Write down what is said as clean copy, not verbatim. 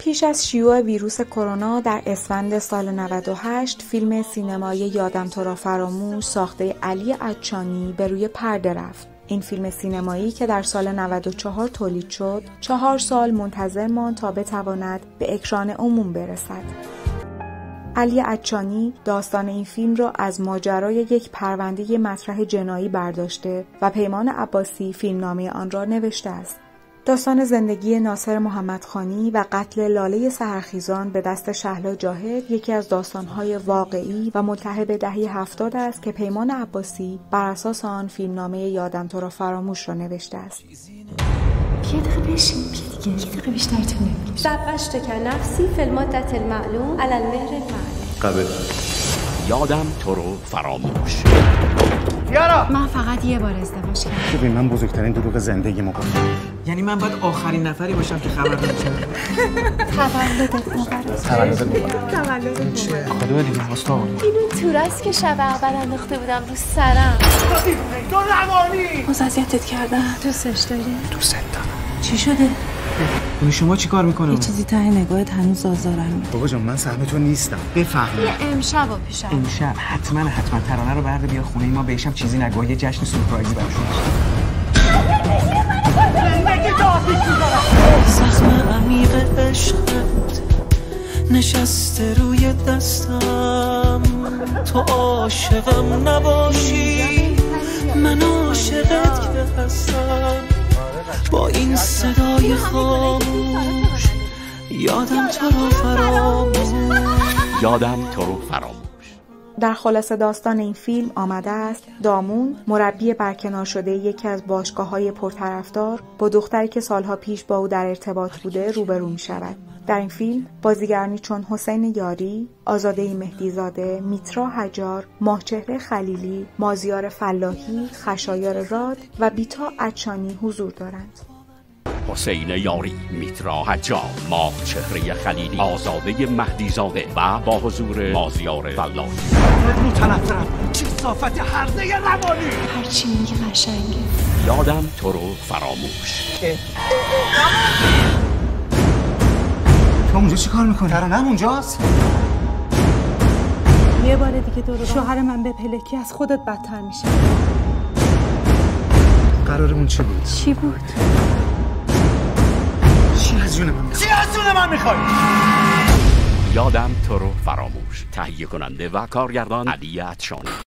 پیش از شیوع ویروس کرونا در اسفند سال 98 فیلم سینمایی یادم تو را فراموش ساخته علی عطشانی به روی پرده رفت. این فیلم سینمایی که در سال 94 تولید شد، 4 سال منتظر ماند تا بتواند به اکران عموم برسد. علی عطشانی داستان این فیلم را از ماجرای یک پرونده مطرح جنایی برداشته و پیمان عباسی فیلمنامه آن را نوشته است. داستان زندگی ناصر محمدخانی و قتل لاله سحرخیزان به دست شهلا جاهد یکی از داستان‌های واقعی و ملتهب به دهه 70 است که پیمان عباسی بر اساس آن فیلمنامه یادم تو را فراموش را نوشته است. یه دقیقه بشین، یه دقیقه بیشتر طول نمی‌کشه. ضبشت که نفسی فی المدت المعلوم علی المهر المعلوم. قبل یادم تو رو فراموش. یارا من فقط یه بار ازدواج کردم. ببین من بزرگترین دروغ زندگیمو گفتم. یعنی من باید آخرین نفری باشم که خبر نداشتم. تولدت مبارک. خدا دیگه واسه اینو توراست که شب اول انداخته بودم رو سرم. تو روانی باز اذیتت کردم. دوستش داری؟ دوست دارم. چی شده؟ اون شما چی کار میکنه؟ یه چیزی ته نگاهت هنوز آزارم میده. بابا جان من سهم تو نیستم. بفهمی. یه امشب و پیشم. امشب حتما ترانه رو برده بیا خونه ما بهشم چیزی نگو یه جشن سورپرایزی براشون. زندگی تو آتیش می‌ذارم. زخم عمیق عشقت نشسته روی دستم. تو عاشقم نباشی من عاشقت که هستم. با این صدای خاموش یادم تو رو فراموش. یادم تو رو فراموش. در خلاصه داستان این فیلم آمده است دامون مربی برکنار شده یکی از باشگاه‌های پرطرفدار با دختری که سالها پیش با او در ارتباط بوده روبرو می‌شود. در این فیلم بازیگرانی چون حسین یاری، آزاده مهدیزاده، میترا حجار، ماهچهره خلیلی، مازیار فلاحی، خشایار راد و بیتا عطشانی حضور دارند. حسین یاری، میترا حجار، ماهچهره خلیلی، آزاده مهدیزاده و با حضور مازیار فلاحی. رو طرفم چه صافت هرزه روانی. هرچی میگه قشنگه. یادم تو رو فراموش. تو اونجا چی کار میکنی؟ ترانه‌ام اونجاست؟ یه بار دیگه دور شوهر من به پلکی از خودت بدتر میشه. قرارمون چی بود؟ چی بود؟ چی از جون من میخوای؟ چی از جون من میخوای؟ یادم تو رو فراموش. تهیه کننده و کارگردان علی عطشانی.